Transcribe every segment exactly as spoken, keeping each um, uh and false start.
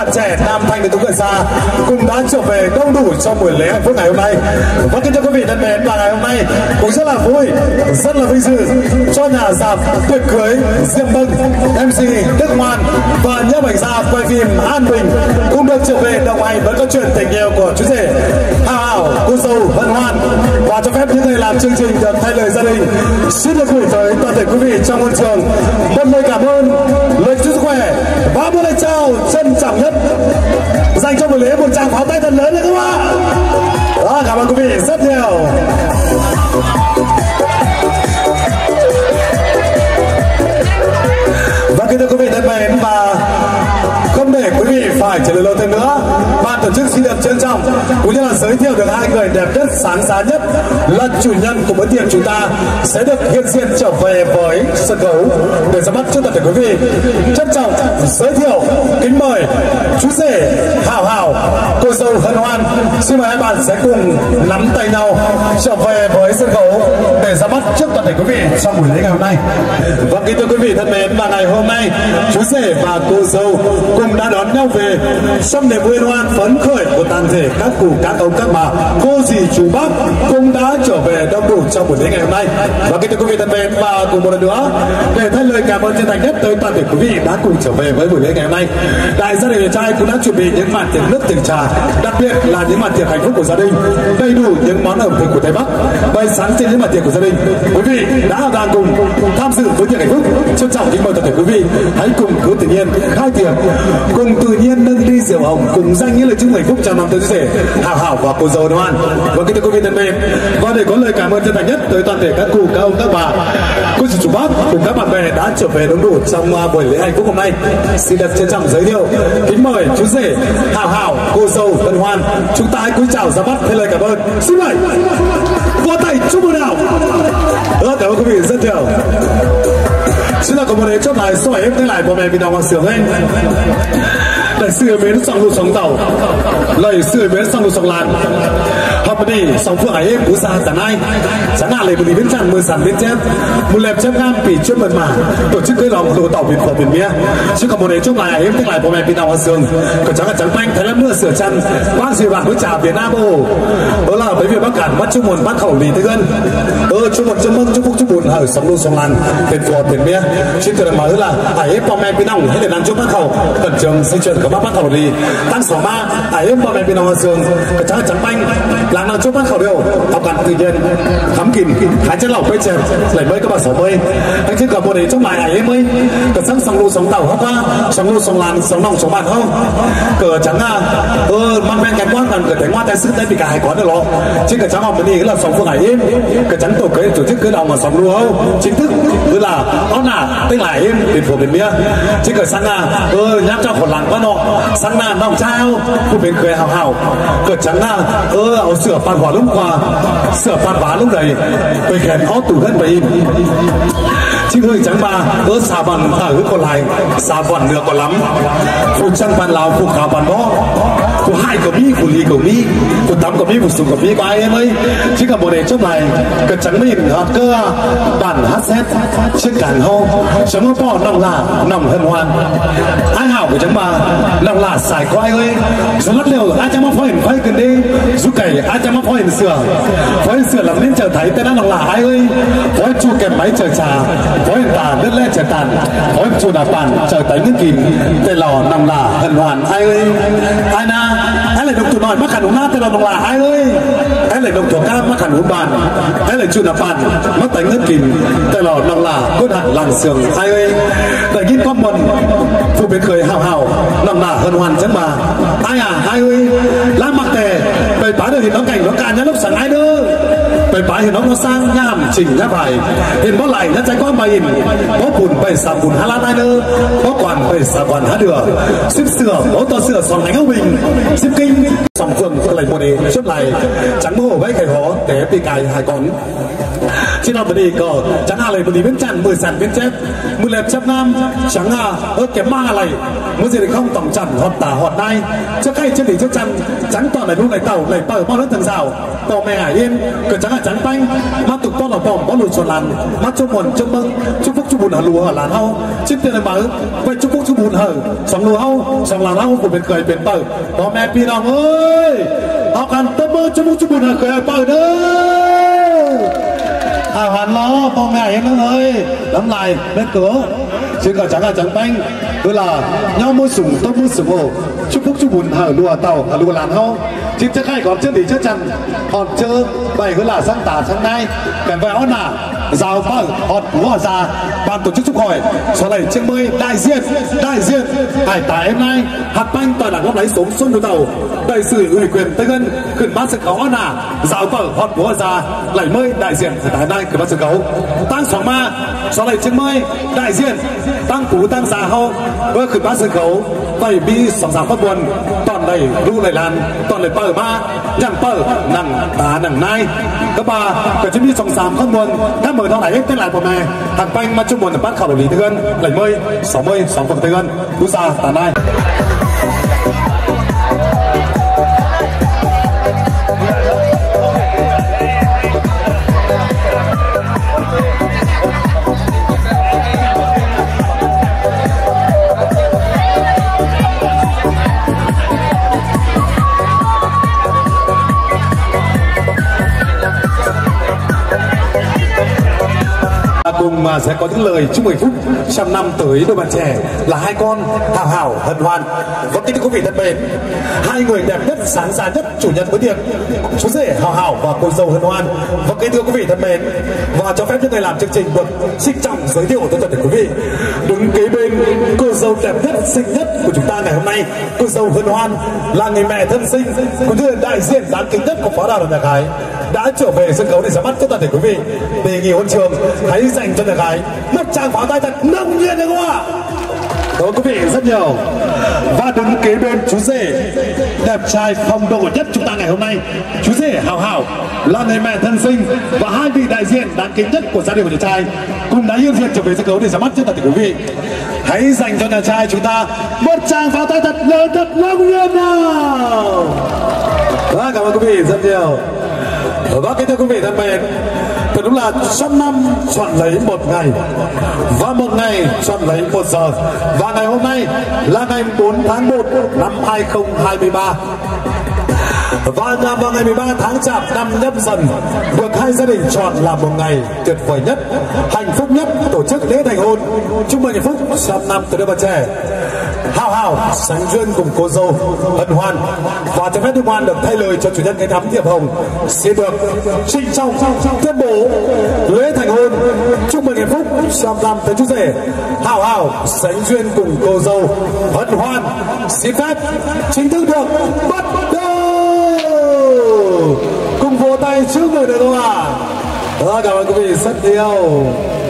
bạn trẻ nam thanh đến tú người xa cùng đã trở về đông đủ trong buổi lễ hạnh phúc ngày hôm nay. Và kính thưa quý vị thân mến, và ngày hôm nay cũng rất là vui, rất là vinh dự cho nhà rạp tiệc cưới Diệm Bâng, em xê Đức Ngoan và nhiếp ảnh gia quay phim An Bình cũng được trở về đồng hành với câu chuyện tình yêu của chú rể Hào Hảo, cô dâu Hân Hoan. Và cho phép những người làm chương trình được thay lời gia đình xin được gửi tới toàn thể quý vị trong môi trường một lời cảm ơn, lời chúc sức khỏe và một lời chào trân trọng nhất dành cho buổi lễ. Một tràng pháo tay thật lớn nữa các bạn. Đó, cảm ơn quý vị rất nhiều. Và kính thưa quý vị thân mến, và không để quý vị phải chờ đợi lâu thêm nữa, ban tổ chức xin được trân trọng cũng như là giới thiệu được hai người đẹp nhất, sáng giá nhất là chủ nhân của bữa tiệc chúng ta sẽ được hiện diện trở về với sân khấu để ra mắt cho tất cả quý vị. Trân trọng giới thiệu, kính mời chú rể Hảo Hảo, cô dâu Hân Hoan. Xin mời hai bạn sẽ cùng nắm tay nhau trở về với sân khấu để ra mắt trước toàn thể quý vị trong buổi lễ ngày hôm nay. Và kính thưa quý vị thân mến, và ngày hôm nay chú rể và cô dâu cùng đã đón nhau về trong niềm vui hoan phấn khởi của toàn thể các cụ, các ông, các bà, cô dì, chú bác cũng đã trở về đông đủ trong buổi lễ ngày hôm nay. Và kính thưa quý vị thân mến, và cùng một lần nữa để thay lời cảm ơn chân thành nhất tới toàn thể quý vị đã cùng trở về với buổi lễ ngày hôm nay, đại gia đình nhà trai cũng đã chuẩn bị những màn tiệc nước tiệc trà, đặc biệt là những màn tiệc hạnh phúc của gia đình, đầy đủ những món ẩm thực của Tây Bắc bày sáng trên những màn tiệc của gia đình. Quý vị đã đang cùng tham dự với tiệc hạnh phúc, trân trọng kính mời toàn thể quý vị hãy cùng cứ tự nhiên khai tiệc, cùng tự nhiên nâng ly rượu hồng, cùng danh những lời chúc hạnh phúc chào năm tới chú rể Hảo Hảo và cô dâu Hân Hoan. Và kính thưa quý vị thân mến, và để có lời cảm ơn chân thành nhất tới toàn thể các cụ, các ông, các bà, cô chú, chú bác cùng các bạn bè đã trở về đông đủ trong buổi lễ hạnh phúc hôm nay, xin được trân trọng giới thiệu, kính mời chú rể Hảo Hảo, cô dâu Hân Hoan. Chúng ta hãy cúi chào ra mắt thay lời cảm ơn. Xin mời vỗ tay chúc mừng nào. Ờ, cảm ơn quý vị rất nhiều. Xin là có một đề chốt lại số em thế lại bố mẹ bị đào hoàng sướng anh đại sư mến song lục sóng tàu lời sư mến song lục sóng làn học đi sóng phượng ấy cú xa chẳng ai chẳng hạn lấy một đi bên tràn mưa sàn bên chép một lẹp chép gam bị chuyên mật mà tổ chức cưới lòng đồ tàu biển phở biển mía. Chứ còn một đề chốt lại em thế lại bố mẹ bị đào hoàng sướng còn chẳng là trắng banh thấy là mưa sửa chăn quang gì bạn với trà biển nam ô đó là bởi vì bác cản bắt chung một bác khẩu lì tư gân ơ chung một chung mông chung phúc chung buồn ở sóng lục sóng làn biển phở biển mía. Chứ tôi nói là hãy bố mẹ bị nòng hãy để làm cho bác khẩu cẩn trường xây chuyện của bác bác khẩu đi tăng số ma hãy bố mẹ bị nòng sương cái trắng trắng banh làm nào cho bác khẩu đều học cẩn tự nhiên khám kìm hãy chân lẩu quay chèn lại mới các bạn số mươi anh chứ còn một đấy trong lại hãy mới cái sáng sóng lô sóng tàu hóc qua sóng lô sóng làn sóng nòng sóng bàn không cờ trắng à ơ mang men cái quan còn cờ đánh hoa tay sức tay bị cả hai có được lo chứ cái trắng học cái gì là sóng phương hải im cái trắng tổ cái tổ chức cưới lòng mà sóng lô không chính thức cứ là nó là tên lại im biển phổ biển bia chứ cờ sang à ơ nhắc cho một làng quá nọ sang à nòng trao của biển cười hào hào cờ trắng à ơ áo sửa phạt vỏ lúc qua sửa phạt vá lúc này về kèn ó tủ gân và im chứ hơi trắng ba ơ xà bằng thở còn lại xà vòn được còn lắm phụ chân bàn lào phụ khảo bàn bó phụ hai của mi phụ lì của mi phụ tám của mi phụ sùng của mi có ai em ấy chứ cả một đề chốc này cờ trắng mình hot cơ bản hát xét chiếc cản hô chấm bỏ nòng là nòng Hân Hoan ai hảo của trắng ba nòng là xài có ai ơi rất lắc liều ai chẳng mắc phơi phơi cần đi giúp cày ai chẳng mắc phơi sửa phơi sửa làm nên chờ thấy tên đó nòng là ai ơi phơi chu kèm máy chờ trà phơi tà đất lẽ chờ tàn phơi chu đà bàn chờ tới nước kìm tên lò nòng là Hân Hoan ai ơi ai na ai lại đồng tụ nổi mắc khăn uống nát tên lò nòng là ai ơi ai lại đồng thuộc ca mắc khăn uống bàn ai lại chu đà bàn mắc tánh nước kìm tên lò nòng là cốt hẳn làng sườn ai ơi đại kim con mần phụ biệt cười hào hào nòng là Hân Hoan chẳng bà ai à ai ơi lá mặc tè bày bá được thì nó cảnh nó càn nhá lúc sáng ai nữa bày bá thì nó nó sang nha hàm chỉnh ra phải hiện bó lại nhá trái con bà hình bó bùn bày xà bùn hà lan ai nữa bó quản bày xà quản há được xếp sửa bó to sửa sòng đánh ốc bình xếp kinh sòng phường phường lại một đề chốt lại trắng mô với cái hó té bị cài hai con trên nào đi cờ chẳng hà lại một đi bên tràn mười sàn bên chép mười lẹp chép nam chẳng hà ơ kém ma này muốn gì thì không tổng chặt họt tả họt đai trước hay trên đỉnh trước chăn trắng toàn là lúc này tàu này tàu bao lớp tầng rào tàu mẹ hải yên cờ chẳng là trắng banh mắt tục to là bỏng có lùi tròn làn mắt cho buồn cho mừng chúc phúc chúc buồn hở lùa hở làn hao chiếc tiền này mở vậy chúc phúc chúc buồn hở sòng lùa hao sòng làn hao của biển cười biển bờ bố mẹ pi đồng ơi học hành tâm mơ chúc phúc chúc buồn hở cười bờ đó hào hàn lo bố mẹ em nó ơi lắm lại bên cửa chứ cả trắng là trắng banh cứ là nhau mua sủng tôi mua sủng ổ chúc phúc chúc buồn hở lùa tàu hở lùa làn hao chính chắc hay còn chưa thì chắc chắn còn chưa vậy cứ là sáng tả sáng nay cảnh vệ ón à rào bờ họt của già ban tổ chức chúc hỏi số này chiếc mươi đại diện đại diện hải tải hôm nay hạt banh toàn là góp lấy xuống xuân của tàu đại sử ủy quyền tây ngân khẩn bát sự cáo ón à rào bờ họt của già lấy mươi đại diện hải tải hôm nay khẩn bát sự cáo tăng xoảng ma số này chiếc mươi đại diện tăng cú tăng già hâu với khẩn bát sự cáo vậy bi sòng sàng phát buồn toàn đầy ru lại làn toàn lấy bờ ma nhằng bờ nằng tá nằng nai các bà cả chuẩn bị sòng sàng phát buồn các mời nó lại hết tên lại một mẹ hạt banh mà chung buồn là bắt khảo lý tư gân lấy mươi sáu mươi sáu phần tư gân cú xa tà nai cùng mà sẽ có những lời chúc mừng phúc trăm năm tới đôi bạn trẻ là hai con Hảo Hảo Hân Hoan. Và kính thưa quý vị thân mến, hai người đẹp nhất sáng giá nhất chủ nhân bữa tiệc chú rể Hảo Hảo và cô dâu Hân Hoan. Và kính thưa quý vị thân mến, và cho phép những người làm chương trình được trịnh trọng giới thiệu tới toàn thể quý vị đứng kế bên cô dâu đẹp nhất xinh nhất của chúng ta ngày hôm nay, cô dâu Hân Hoan là người mẹ thân sinh cũng như đại diện đáng kính nhất của phó đào nhạc gái đã trở về sân khấu để ra mắt cho toàn thể quý vị. Đề nghị huân trường hãy dành cho nhạc gái một tràng pháo tay thật nồng nhiệt được không ạ? Cảm ơn quý vị rất nhiều. Và đứng kế bên chú rể đẹp trai phong độ nhất chúng ta ngày hôm nay, chú rể Hảo Hảo là người mẹ thân sinh và hai vị đại diện đáng kính nhất của gia đình của nhà trai cùng đã hiện diện trở về sân khấu để ra mắt cho toàn thể quý vị. Hãy dành cho nhà trai chúng ta một tràng pháo tay thật lớn thật nồng nhiệt nào. Đó, cảm ơn quý vị rất nhiều. Và kính thưa quý vị thân mến, thật đúng là trăm năm chọn lấy một ngày và một ngày chọn lấy một giờ, và ngày hôm nay là ngày bốn tháng một năm hai không hai ba. Và vào ngày mười ba tháng chạp năm Nhâm Dần được hai gia đình chọn là một ngày tuyệt vời nhất, hạnh phúc nhất tổ chức lễ thành hôn. Chúc mừng hạnh phúc trăm năm từ đôi bạn trẻ Hảo Hảo sánh duyên cùng cô dâu Hân Hoan. Và cho phép Hân Hoan được thay lời cho chủ nhân cái thắm Diệp Hồng xin được trịnh trọng tuyên bố lễ thành hôn. Chúc mừng hạnh phúc trăm năm tới chú rể Hảo Hảo sánh duyên cùng cô dâu Hân Hoan. Xin phép chính thức được bắt đầu. Cùng vỗ tay chúc mừng được không ạ? À? Cảm ơn quý vị rất nhiều.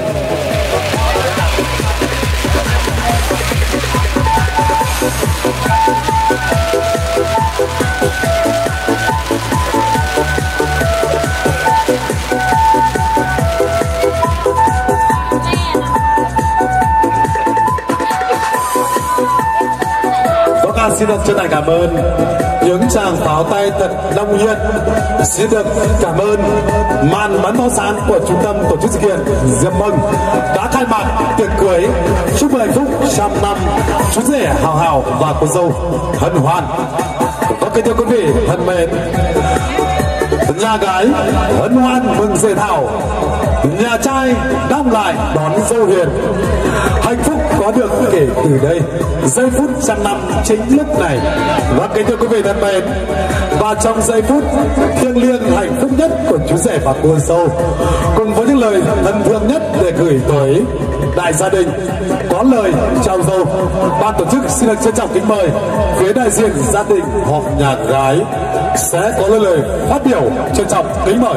Xin được chân thành cảm ơn những tràng pháo tay thật nồng nhiệt. Xin được cảm ơn màn bắn pháo sáng của trung tâm tổ chức sự kiện Diệp Mừng đã khai mạc tiệc cưới chúc mừng hạnh phúc trăm năm chú rể Hảo Hảo và cô dâu Hân Hoan. Và kính thưa quý vị thân mến, nhà gái Hân Hoan mừng rể Thảo, nhà trai đong lại đón dâu hiền. Hạnh phúc có được kể từ đây giây phút trăm năm chính lúc này. Và kính thưa quý vị thân mến, và trong giây phút thiêng liêng hạnh phúc nhất của chú rể và cô dâu, cùng với những lời thân thương nhất để gửi tới đại gia đình, có lời chào dâu, ban tổ chức xin được trân trọng kính mời phía đại diện gia đình họ nhà gái sẽ có lời lời phát biểu trân trọng kính mời.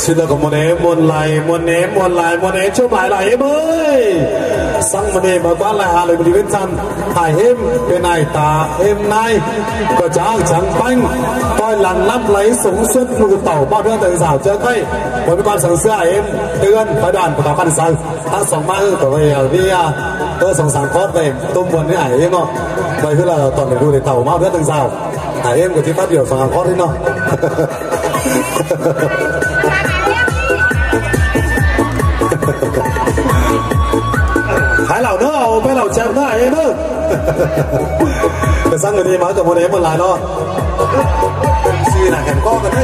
Xin lỗi một em một lại một em một lại một em chốt lại lại em ơi. Xong một em mà qua lại hà lời một đi bên sân hải em bên này ta em nay có cháu trắng banh tôi lần lắp lấy súng xuất lùi tàu bao đứa tự rào chơi cây với con sáng xưa hải em tư ân phái đoàn của tàu văn sơn ta sống ma hư của về vì tôi sống sáng cốt về tôi muốn với hải em nó vậy cứ là toàn để đuổi để tàu bao đứa tự rào hải em của chị phát biểu sáng cốt đấy nó. Hãy lẩu nữa không? Phải lẩu chém nữa em ơi. Cái sang người đi mới cầm một em một lại đó. Suy là kèm co cái đấy.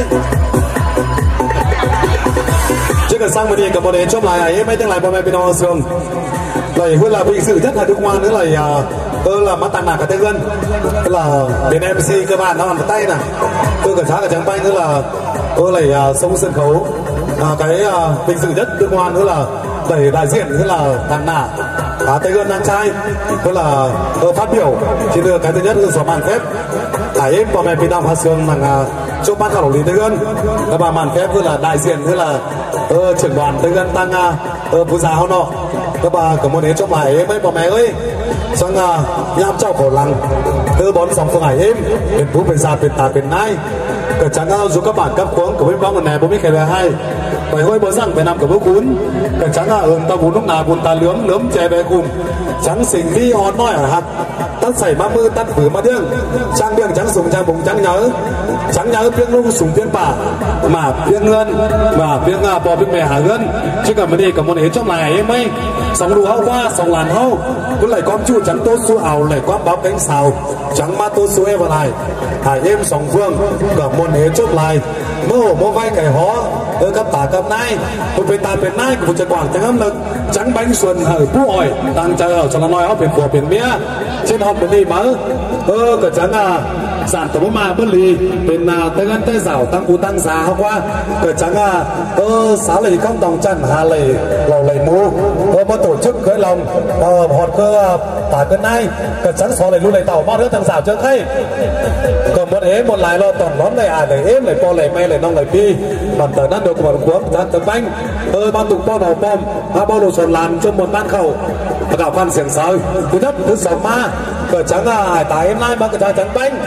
Chứ cần sang người đi cầm một em chốt lại em mấy tiếng lại bọn mẹ bên nó sương. Lại hơn là bị sự rất là đức ngoan nữa là tôi là mắt tàn nạc cả tên gân. Tức là bên em xê cơ bản nó làm tay nè. Tôi cần sáng cả trắng banh nữa là tôi lại sống sân khấu. À, cái uh, bình sự nhất tương quan nữa là đẩy đại diện nữa là thằng nà à, Tây Gân anh trai tức là uh, phát biểu thì được cái thứ nhất là xóa màn phép hải em bọn mẹ bị đau phát xương bằng uh, chúc bác khảo lý Tây Gân các bà màn phép nữa là đại diện nữa là uh, trưởng đoàn Tây Gân tăng uh, phú giáo nọ các bà có muốn đến trong hải em ấy bọn mẹ ơi xong uh, nham trao khổ lăng tư bón dòng phương hải em bên phú bên già bên tà bên nai cả chẳng ao dù các bạn các khuống của bên bóng này bố biết cái là hay bởi hơi bố rằng về nằm của bố cún cả chẳng à ơn ta bún lúc nào bún ta lướm lướm chè về cùng chẳng xình đi hòn nói ở hạt tắt xảy ba mươi tắt vừa mà điên trang biếng chẳng sùng trang bụng chẳng nhớ chẳng nhớ biếng lung sùng biếng bà mà biếng ngân mà biếng à, bò biếng mẹ hả ngân chứ cả mình đi cả một hết trong này em ấy sóng đủ hao qua sóng làn hao cứ lại con chu chẳng tốt su ảo lại quát báo cánh xào chẳng ma tốt su em vào này hải em sóng phương cả một hết chốt lại mơ hồ mơ vai cải hó ở cấp tả cấp nai một bên ta bên nai của trận quảng chẳng âm lực trắng bánh xuân hở phú hỏi đang chờ ở cho nó nói áo biển của biển mía trên họp bên đi mở ơ cả trắng à sản tổng mà bất lì bên à tay ngân tay rào tăng cú tăng giá hôm qua cả trắng à ơ sáu lì không đồng trần hà lì lầu lầy mù ơ một tổ chức khởi lòng ờ họt cơ tả cân nai cả trắng sáu lì lưu lầy tàu bao đứa thằng rào chưa thấy còn một ế một lại lo toàn lón lầy à lầy ếm lầy po lầy may lầy nong lầy pi bản tờ nát được một cuốn trắng tấm bánh ơ ban tục po đầu bom ba bao đồ sồn làm trong một ban khẩu và cả phan xiềng sơi thứ nhất thứ sáu ma cờ trắng à hải tái em nay mang cờ trắng bánh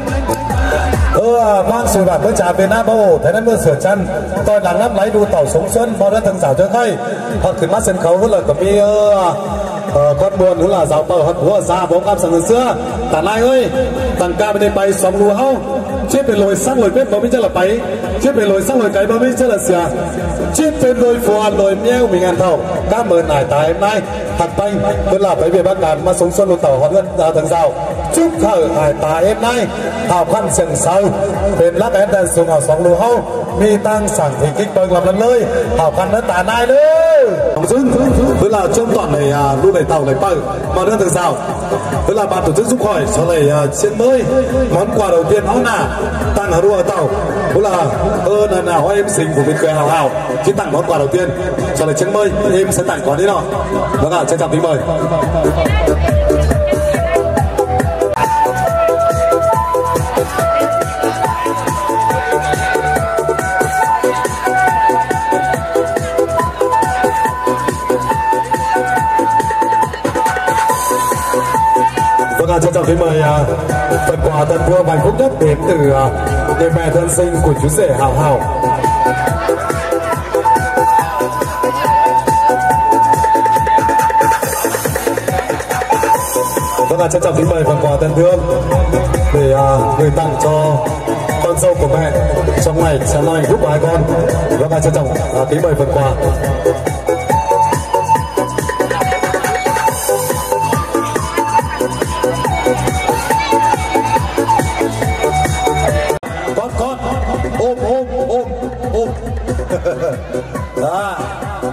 ơ mang sùi bạc với trà việt nam ô thấy nó mưa sửa chân tôi là ngắm lấy đu tàu sống xuân bao đứa thằng rào chơi khay hoặc thử mắt sân khấu với lời của mi ơ con buồn nữa là giáo tờ hận của ra bóng cam sẵn xưa tàn ai ơi tàn ca bên đây bay sóng lúa hao chết bên lồi sang lồi bếp bao biết chắc là bay chết bên lồi sang lồi cái bao biết chắc là xìa chết bên lồi phò lồi meo mình ăn thầu các mơn nải tài hôm nay hạt banh tức là phải về bác đàn mà sống xuân lột tàu họ gần ra thằng rào chúc thở hải tài em nay thảo khăn sừng sâu bên lắc em đang xuống ở sóng lúa hao mi tăng sẵn thì kích bơng làm lần lơi thảo khăn nó tàn ai nữa tức là trong toàn này luôn này tàu này bay mà đơn từ sao tức là ban tổ chức giúp khỏi sau này trên mới món quà đầu tiên áo nà tặng ở đua tàu tức là ơ là nào em sinh của bên cười hào hào chứ tặng món quà đầu tiên sau này trên mới em sẽ tặng quà đấy nào vâng ạ trân trọng kính mời. Vâng, trân trọng kính mời uh, phần quà thân thương hạnh phúc nhất đến từ uh, người mẹ thân sinh của chú rể Hào Hào. Vâng, trân trọng kính mời phần quà thân thương để uh, gửi tặng cho con dâu của mẹ trong ngày sáng nay hạnh phúc của hai con. Vâng, trân trọng uh, kính mời phần quà. Ôm ôm ôm ôm à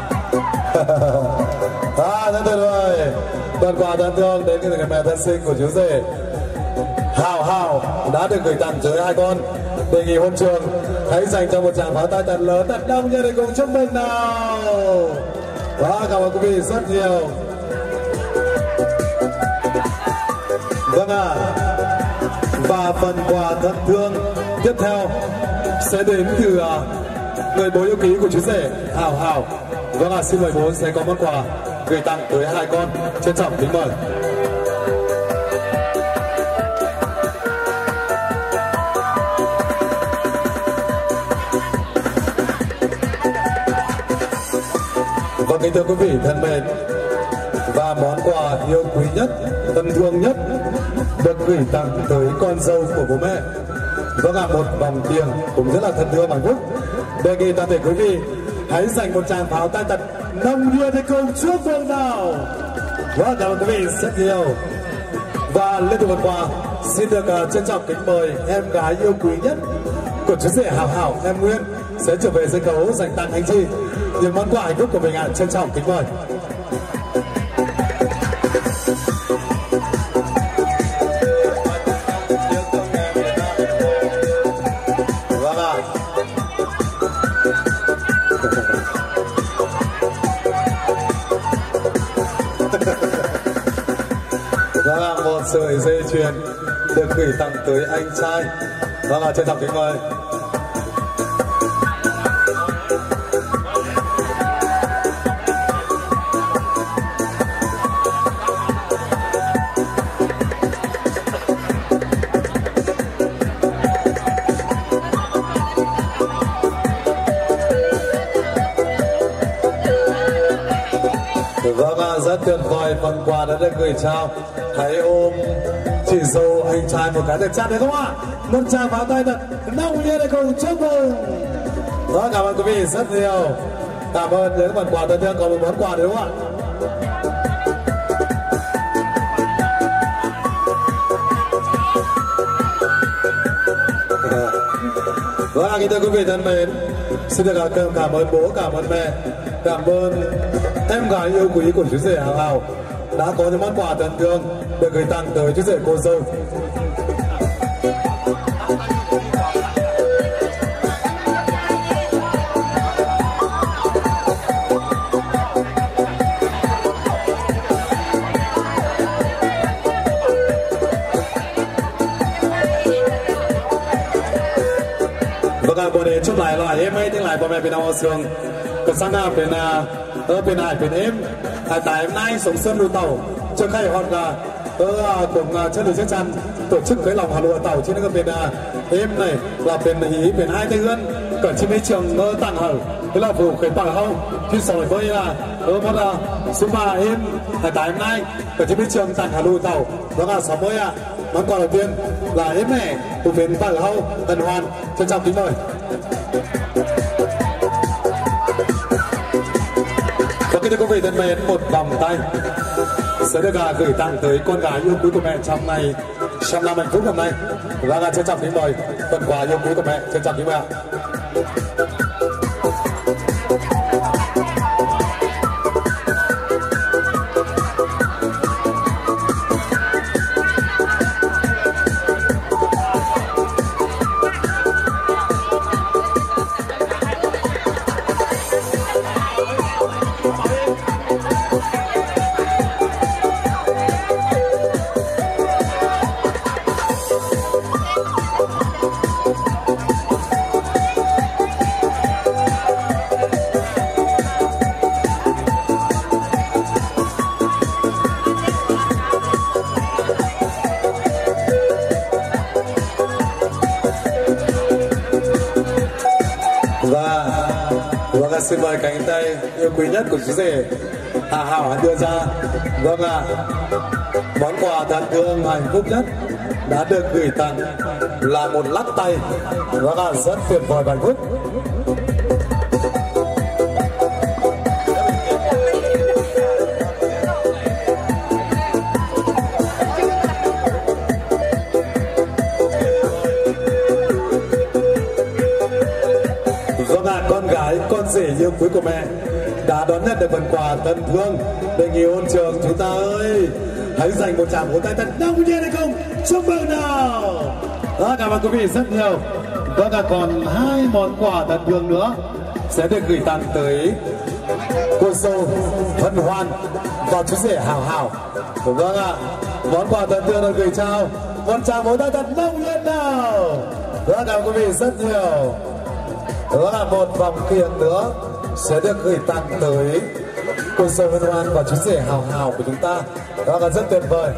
à rất tuyệt vời phần quà thân thương đến từ người mẹ thân sinh của chú rể Hào Hào đã được gửi tặng tới hai con đề nghị hôn trường hãy dành cho một tràng pháo tay thật lớn thật đông như để cùng chúc mừng nào. Và cảm ơn quý vị rất nhiều. Vâng ạ à. Và phần quà thân thương tiếp theo sẽ đến từ người bố yêu quý của chú rể Hào Hào. Vâng ạ, à, xin mời bố sẽ có món quà gửi tặng tới hai con. Trân trọng kính mời. Vâng, kính thưa quý vị thân mến, và món quà yêu quý nhất, thân thương nhất được gửi tặng tới con dâu của bố mẹ. Vâng ạ, một vòng tiền cũng rất là thân thương hạnh phúc. Đề nghị toàn thể quý vị hãy dành một tràng pháo tay thật nồng nhiệt để cùng chúc mừng nào. Vâng, cảm ơn quý vị rất nhiều. Và liên tục một quà xin được uh, trân trọng kính mời em gái yêu quý nhất của chú rể Hào Hào, em Nguyên sẽ trở về sân khấu dành tặng anh chị những món quà hạnh phúc của mình ạ. À. Trân trọng kính mời. Vâng ạ. Vâng ạ, một sợi dây chuyền được gửi tặng tới anh trai. Vâng ạ, trân trọng kính mời. Vâng ạ, rất tuyệt vời, phần quà đã được gửi trao. Hãy ôm chị dâu anh trai một cái thật chặt được không ạ? Một tràng pháo tay thật nồng nhiệt để cùng chúc mừng. Vâng, cảm ơn quý vị rất nhiều. Cảm ơn những phần quà thân thương. Còn một món quà đúng không ạ? Vâng ạ, kính thưa quý vị thân mến, xin được cảm ơn bố, cảm ơn mẹ, cảm ơn em gái yêu quý của chú rể Hào Hào đã có những món quà thân thương được gửi tặng tới chú rể cô dâu. Vâng ạ, bố đề chúc lại là em ấy tiếng lại bố mẹ bên nào sương còn sang nào bên ở bên này bên em tại em nay sống sơn đu tàu cho khai hoạt là ở cùng chân đường chắc chắn tổ chức cái lòng hà nội tàu trên cái bên em này là bên ý bên hai tây ươn cẩn trên mấy trường ở tặng hở cái là phủ khởi tặng hậu khi sỏi với là ở một là số ba em tại em nay cẩn trên mấy trường tặng hà nội tàu đó là sáu mươi ạ. Món quà đầu tiên là em mẹ của bên tặng hậu Tần Hoàn. Trân trọng kính mời. Kính thưa quý vị thân mến, một vòng tay sẽ được gửi tặng tới con gái yêu quý của mẹ trong ngày trăm năm hạnh phúc hôm nay. Và trân trọng kính mời phần quà yêu quý của mẹ. Trân trọng kính mời ạ. Xin mời cánh tay yêu quý nhất của chú rể Hà Hảo đưa ra. Vâng ạ, à, món quà thân thương hạnh phúc nhất đã được gửi tặng là một lắc tay. Vâng ạ, à, rất tuyệt vời và hạnh phúc. Con rể yêu quý của mẹ đã đón nhận được phần quà thân thương. Đề nghị hôn trường chúng ta ơi, hãy dành một tràng vỗ tay thật nồng nhiệt hay không? Chúc mừng nào. Đó, cảm ơn quý vị rất nhiều. Vâng ạ, còn hai món quà thân thương nữa sẽ được gửi tặng tới cô dâu Vân Hoan và chú rể Hào Hào. Vâng ạ, món quà thân thương được gửi trao. Một tràng vỗ tay thật nồng nhiệt nào. Đó, cảm ơn quý vị rất nhiều. Đó là một vòng tiền nữa sẽ được gửi tặng tới cô dâu Hân Hoan và chú rể Hào Hào của chúng ta. Đó là rất tuyệt vời.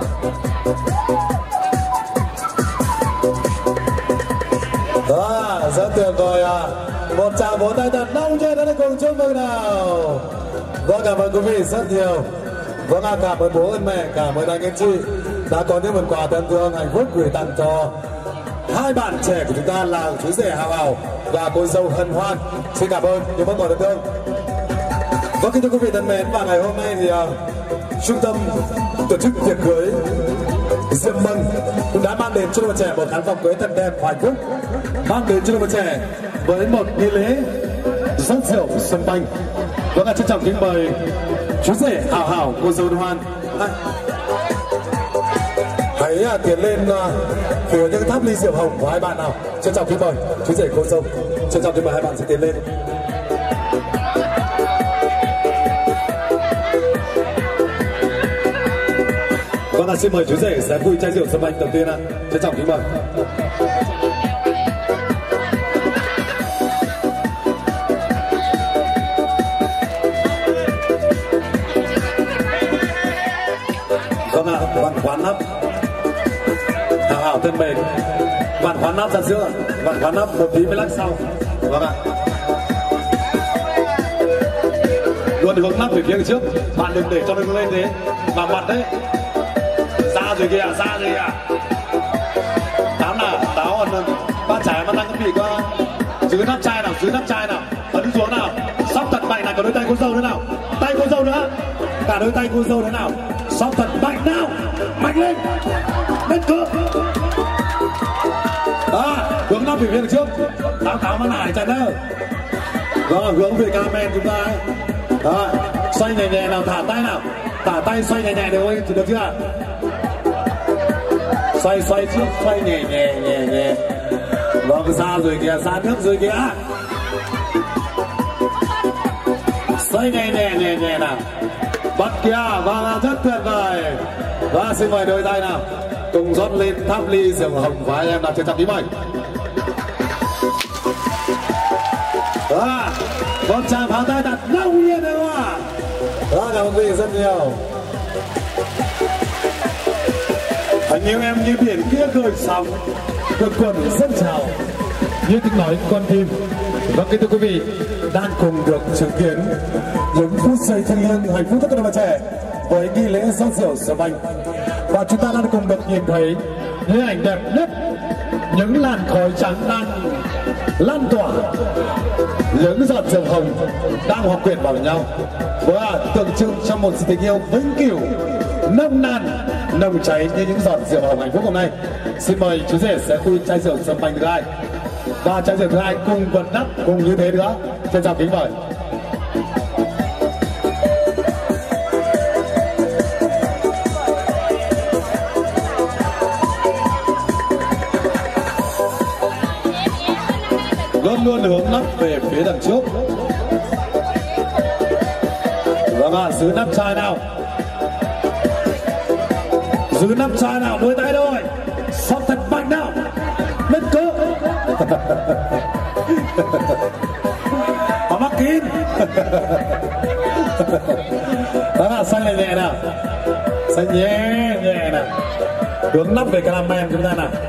Đó, rất tuyệt vời à. Một tràng vỗ tay thật nóng cho đến cùng chúc mừng nào. Vâng, cảm ơn quý vị rất nhiều. Vâng, cảm ơn bố ơn mẹ, cảm ơn anh anh chị đã có những phần quà thân thương hạnh phúc gửi tặng cho hai bạn trẻ của chúng ta là chú rể Hào Hào và cô dâu Hân Hoan. Xin cảm ơn những món quà thân thương. Vâng, kính thưa quý vị thân mến, và ngày hôm nay thì uh, trung tâm tổ chức tiệc cưới Diệm Mừng cũng đã mang đến cho đôi trẻ một khán phòng cưới thật đẹp hạnh phúc, mang đến cho đôi trẻ với một nghi lễ rót rượu xuân banh. Vâng, trân trọng kính mời chú rể Hào Hào, cô dâu Hân Hoan à, hãy uh, tiến lên uh, phía những tháp ly rượu hồng của hai bạn nào. Trân trọng kính mời chú rể cô dâu, trân trọng kính mời hai bạn sẽ tiến lên. Vâng, xin mời chú rể sẽ vui chai rượu xuân banh đầu tiên ạ. Trân trọng kính mời. Vâng ạ, vạn khoán nắp Hào Hào thân mến, vạn khoán nắp ra giữa, vạn khoán nắp một tí mới lắc sau. Vâng ạ, luôn hướng nắp về phía trước, bạn đừng để cho nó lên thế vào mặt đấy. Ra rồi kìa, ra rồi kìa. Táo nào, táo còn ba trẻ mà đang cái vị qua dưới nắp chai nào, dưới nắp chai nào, ấn xuống nào, sóc thật mạnh này, có đôi tay cô dâu nữa nào, tay cô dâu nữa, cả đôi tay cô dâu nữa nào, sóc thật mạnh nào, mạnh lên, lên cơ. À, hướng nắp về phía trước, táo táo mà nải chạy đâu. Đó, hướng về camera chúng ta ấy. Đó, xoay nhẹ nhẹ nào, thả tay nào, thả tay xoay nhẹ nhẹ được không? Được chưa? Xoay xoay trước, xoay nhẹ nhẹ nhẹ nhẹ. Vâng, xa rồi kìa, xa nước rồi kìa. Xoay nhẹ nhẹ nhẹ nhẹ nào. Bật kìa, vâng, rất tuyệt vời. Và xin mời đôi tay nào cùng rót lên tháp ly rượu hồng và anh em nào trân trọng kính mời. Đó, một tràng pháo tay thật nồng nhiệt được không ạ? Đó, cảm ơn quý vị rất nhiều. Anh yêu em như biển kia khơi sóng, quần quần rất trào như tiếng nói con tim. Vâng, kính thưa quý vị, đang cùng được chứng kiến những phút giây thiêng liêng hạnh phúc tất cả các bạn trẻ với nghi lễ rót rượu xuân banh. Và chúng ta đang cùng được nhìn thấy những ảnh đẹp nhất, những làn khói trắng đang lan tỏa, những giọt rượu hồng đang hòa quyện vào nhau và tượng trưng cho một sự tình yêu vĩnh cửu nồng nàn nồng cháy như những giọt rượu hồng hạnh phúc hôm nay. Xin mời chú rể sẽ khui chai rượu xuân banh thứ hai và chai rượu thứ hai cùng vật nắp cùng như thế nữa. Trân trọng kính mời. Luôn luôn hướng nắp về phía đằng trước. Vâng ạ, giữ nắp chai nào, giữ nắp chai nào, đôi tay thôi, sóc thật mạnh nào, lên cơ. Mà mắc kín. Đó là xoay nhẹ nhẹ nào, xoay nhẹ nhẹ nào, hướng nắp về caramel chúng ta nào.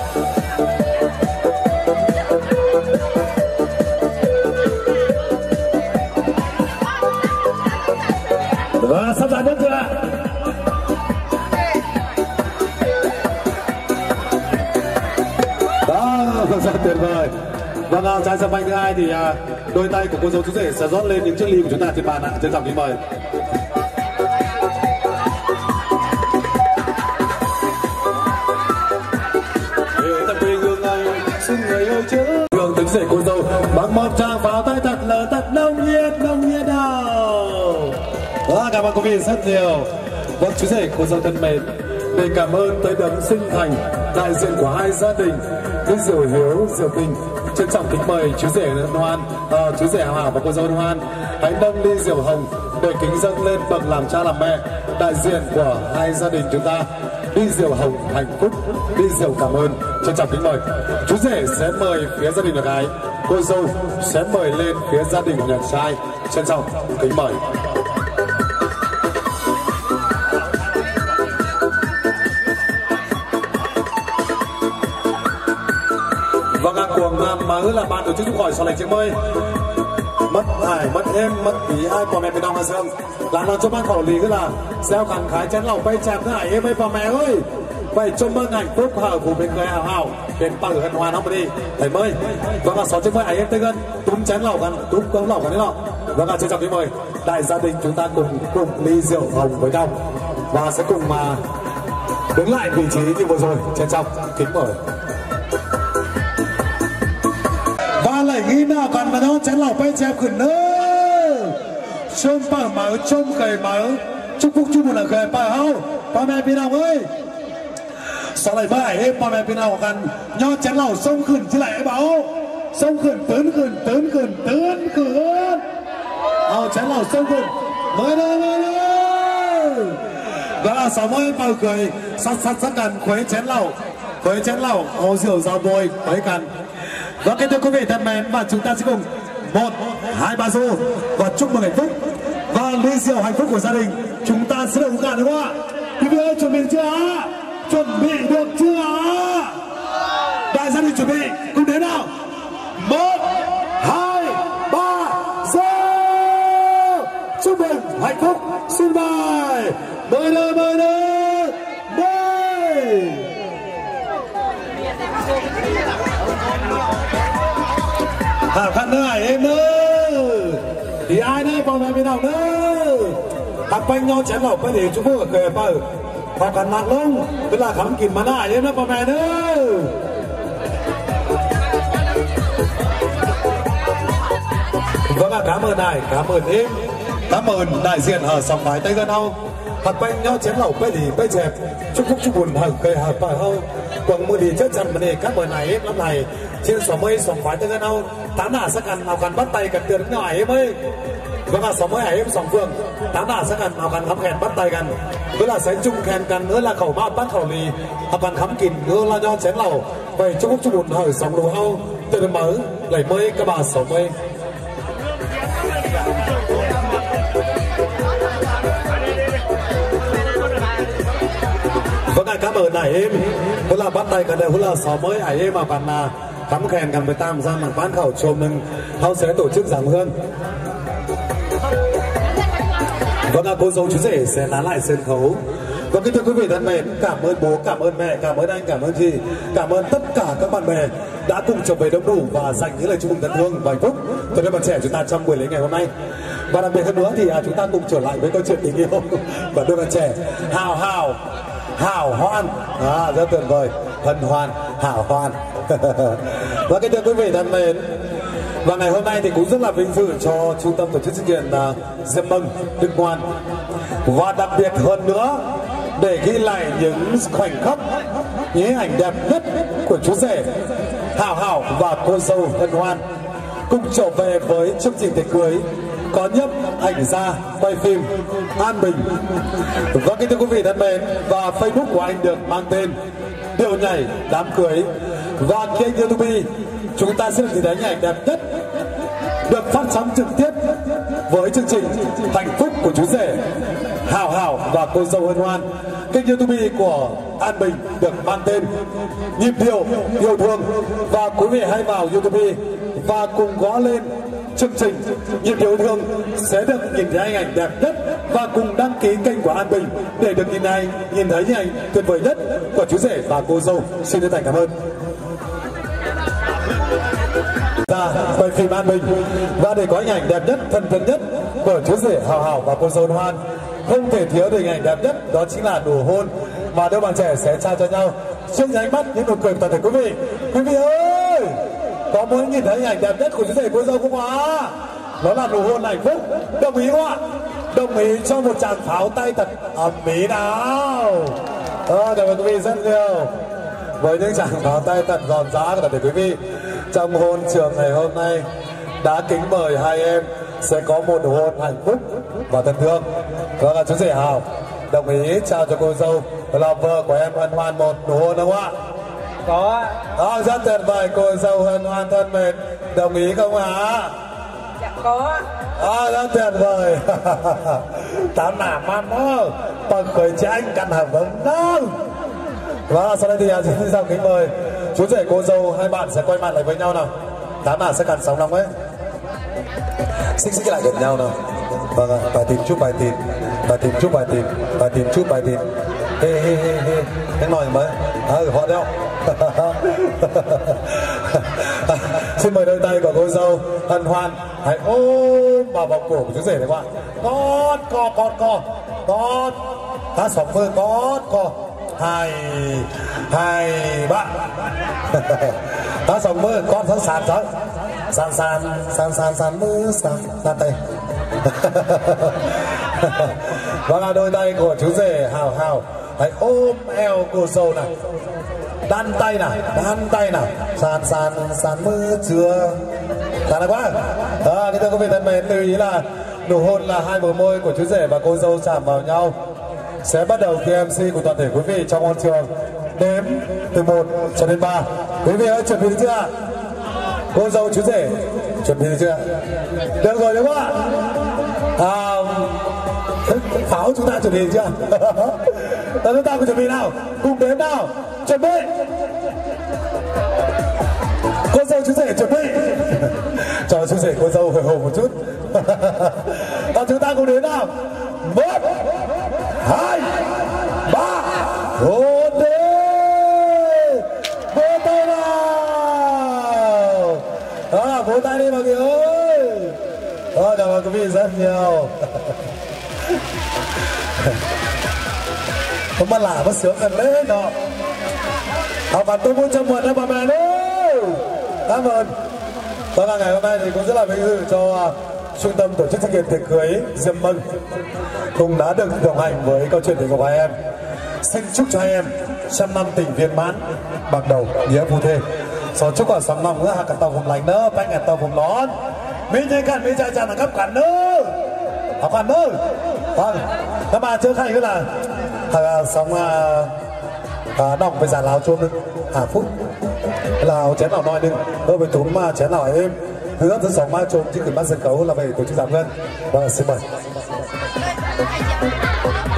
Và sắp ra bước chưa ạ? Đó, rất tuyệt vời. Vâng, chai sâm banh thứ hai thì đôi tay của cô dâu chú rể sẽ rót lên những chiếc ly của chúng ta trên bàn ạ. Trân trọng kính mời. Để tập quê hương này, xin người ơi chứ. Hương tính rể cô dâu bằng một tràng pháo tay thật lớn, thật nồng nhiệt, nồng nhiệt nào. Đó, cảm ơn quý vị rất nhiều. Vâng, chú rể cô dâu thân mến, để cảm ơn tới đấng sinh thành đại diện của hai gia đình Đức Diệu Hiếu, Diệu Tình, trân trọng kính mời chú rể Hân Hoan, à, chú rể Hào Hào và cô dâu Hân Hoan hãy nâng ly rượu hồng để kính dâng lên bậc làm cha làm mẹ đại diện của hai gia đình chúng ta. Ly rượu hồng hạnh phúc, ly rượu cảm ơn. Trân trọng kính mời chú rể sẽ mời phía gia đình nhà gái cô dâu sẽ mời lên phía gia đình của nhà trai. Trân trọng kính mời. Vâng ạ, cuồng mà là bạn tổ chức chúc hỏi sau này chiếc mơi mất ai mất em mất ý ai bỏ mẹ bên đông hà sơn là nó cho ban khẩu lý cứ là gieo khẳng khái chén lòng bay chạm cái em ơi bỏ mẹ ơi vậy cho mơ hạnh phúc hở của bên người hào hào bên bằng hân hoan không đi thầy mơi. Vâng ạ, sáu chiếc mơi ấy em tới gần túm chén lòngกันtúm cống lòngกันđấy nọ. Vâng ạ, trân trọng kính mời đại gia đình chúng ta cùng cùng ly rượu hồng với nhau và sẽ cùng mà đứng lại vị trí như vừa rồi. Trân trọng kính mời. Và lại nghĩ nào còn mà nó chén lòng bay chém khẩn nữa chôm bảo mở chôm cầy mở chúc phúc chúc mừng là cầy bảo hao ba mẹ bên nào ơi sau này ba em ba mẹ bên nàoกันnho chén lòng sông khẩn chứ lại bảo sông khẩn tớn khẩn tớn khẩn tớn khẩn ao chén lòng sông khẩn mới đây mới đây đó là sáu mươi bao cười sát sát sátกันkhuấy chén lòng khuấy chén lòng ô rượu rau bôi khuấyกัน. Và kính thưa quý vị thân mến, và chúng ta sẽ cùng một hai ba xu và chúc mừng hạnh phúc và ly rượu hạnh phúc của gia đình chúng ta sẽ được uống cạn đúng không ạ? Quý vị ơi, chuẩn bị chưa ạ? Chuẩn bị được chưa ạ? Đại gia đình chuẩn bị cùng đến nào? Một hai ba xu chúc mừng hạnh phúc. Xin mời mời đây mời đây mời. Hả khăn nữa em nữa thì ai nữa bọn mẹ bên nào nữa thằng bánh nhau chén lọc phải để chúng tôi ở kề bờ họ cần nặng lông tức là khám kìm mà nại em nữa bọn mẹ nữa. Vâng ạ, cảm ơn này cảm ơn em cảm ơn đại diện ở sòng bài tây gần hâu thằng bánh nhau chén lọc phải để phải chẹp chúc phúc chúc buồn hở kề hở bờ hâu quần mưa đi chết chắn mà để các bờ này em lắm này trên sòng mây sòng bài tây gần hâu tám đà sắc ăn nào cần bắt tay cần tiền ngoài em ơi. Vâng ạ, sòng mây em sòng phương tám đà sắc ăn nào cần khắm khen bắt tayกันvới là sẽ chung khen cần nữa là khẩu mạo bắt khẩu lì học cần khắm kín nữa là nho chén lẩu vậy chúc phúc chúc buồn hở sòng đồ hâu từ đêm mới lấy mây các bà sòng mây. Vâng ạ, cảm ơn đại em với là bắt tay cần đều với là sòng mây hải em mà cần là khắm khenกันไปตามgian bán khẩu chôm nên họ sẽ tổ chức giảng hương. Vâng ạ, cô dâu chú rể sẽ nán lại sân khấu. Vâng, kính thưa quý vị thân mến, cảm ơn bố, cảm ơn mẹ, cảm ơn anh, cảm ơn chị, cảm ơn tất cả các bạn bè đã cùng trở về đông đủ và dành những lời chúc mừng thân thương và hạnh phúc cho đôi bạn trẻ chúng ta trong buổi lễ ngày hôm nay. Và đặc biệt hơn nữa thì à, chúng ta cùng trở lại với câu chuyện tình yêu và đôi bạn trẻ hào hào hào hoan, à, rất tuyệt vời, hân hoan, hào hoan. Và kính thưa quý vị thân mến, và ngày hôm nay thì cũng rất là vinh dự cho trung tâm tổ chức sự kiện uh, Diêm Mừng Đức Ngoan và đặc biệt hơn nữa để ghi lại những khoảnh khắc những hình ảnh đẹp nhất của chú rể Hảo Hảo và cô dâu Hân Hoan cùng trở về với chương trình tiệc cưới có nhấp ảnh ra quay phim An Bình. Và kính thưa quý vị thân mến, và Facebook của anh được mang tên Điệu Nhảy Đám Cưới và kênh YouTube chúng ta sẽ được nhìn thấy những ảnh đẹp nhất được phát sóng trực tiếp với chương trình hạnh phúc của chú rể Hảo Hảo và cô dâu Hân Hoan. Kênh YouTube của An Bình được mang tên Nhịp Điệu Yêu Thương và quý vị hãy vào YouTube và cùng gõ lên chương trình Nhịp Điệu Yêu Thương sẽ được nhìn thấy hình ảnh đẹp nhất và cùng đăng ký kênh của An Bình để được nhìn thấy nhìn thấy những ảnh tuyệt vời nhất của chú rể và cô dâu. Xin chân thành cảm ơn. Ra quay phim An Bình và để có hình ảnh đẹp nhất, thân thân nhất của chú rể Hảo Hảo và cô dâu Hân Hoan, không thể thiếu được hình ảnh đẹp nhất, đó chính là nụ hôn mà đôi bạn trẻ sẽ trao cho nhau trước những ánh mắt, những nụ cười của toàn thể quý vị. Quý vị ơi, có muốn nhìn thấy hình ảnh đẹp nhất của chú rể cô dâu không ạ? Đó là nụ hôn hạnh phúc. Đồng ý không ạ? Đồng ý cho một tràng pháo tay thật ấm ý nào. Ờ, cảm ơn quý vị rất nhiều với những tràng pháo tay thật giòn giã của toàn thể quý vị. Trong hôn trường ngày hôm nay đã kính mời hai em sẽ có một nụ hôn hạnh phúc và thân thương. Đó là chú rể Hảo đồng ý trao cho cô dâu là vợ của em Hân Hoan một nụ hôn đúng không ạ? Có. Đó, rất tuyệt vời. Cô dâu Hân Hoan thân mến, đồng ý không ạ? À? Dạ có. À, rất tuyệt vời. Tao nả man đó, bằng khởi cho anh căn hợp vấn đâu. Và sau đây thì xin chào kính mời chú rể cô dâu, hai bạn sẽ quay mặt lại với nhau nào. Tám nả sẽ cản sóng lòng ấy. Xích xích lại gần nhau nào. Vâng ạ, bài tìm chúc bài tìm, bài tìm chúc bài tìm, bài tìm chúc bài tìm. Hê hê hê hê, anh nói mới. À, họ đeo. Xin mời đôi tay của cô dâu hân hoan hãy ôm vào vòng cổ của chú rể này các bạn. Con co con co con ta sóng mơ con co hai hai ba ta sóng mơ con sẵn sàn sẵn sàn sàn sàn sàn sàn mơ sàn sàn tay. Và là đôi tay của chú rể hào hào hãy ôm eo cô dâu này, đan tay nào, đan tay nào, sàn sàn sàn mưa chưa, sàn là quá. À, kính thưa quý vị thân mến, lưu ý là nụ hôn là hai bờ môi của chú rể và cô dâu chạm vào nhau sẽ bắt đầu khi em xê của toàn thể quý vị trong hôn trường đếm từ một cho đến ba. Quý vị ơi, chuẩn bị được chưa? Cô dâu chú rể chuẩn bị được chưa? Được rồi đúng không ạ? À, pháo chúng ta chuẩn bị được chưa? Tất chúng ta cùng chuẩn bị nào, cùng đếm nào, chuẩn bị. Cô dâu chú rể chuẩn bị. Cho chú rể cô dâu hồi hộp một chút. Và chúng ta cùng đến nào. Một, hai, ba, hôn đi. Vỗ tay nào. À, vỗ tay đi mọi người ơi. À, cảm ơn quý vị rất nhiều. Không bắt lạ bắt sướng gần lên đó. Học bản tôi muốn cho mượn đó bà mẹ đâu. Cảm ơn. Và ngày hôm nay thì cũng rất là vinh dự cho uh, trung tâm tổ chức sự kiện tiệc cưới Diêm Mân cũng đã được đồng hành với câu chuyện tình của hai em. Xin chúc cho hai em trăm năm tình viên mãn, bạc đầu nghĩa phu thê. Sau chúc quả sắm lòng nữa hạ cả tàu vùng lành nữa, bánh ngàn tàu vùng lón. Mình chơi cạn, mình chơi chàng là cấp cản nữa. Học cản nữa. Vâng, các bạn trước hay cứ là à, xong à, à, đọc với giả lào chôm đừng à phút lào chén nào nói đừng đôi với túm mà chén nào em hứa thứ sống mai chôm chứ cần bắt sân khấu là về tổ chức giảm ngân. Vâng, xin mời.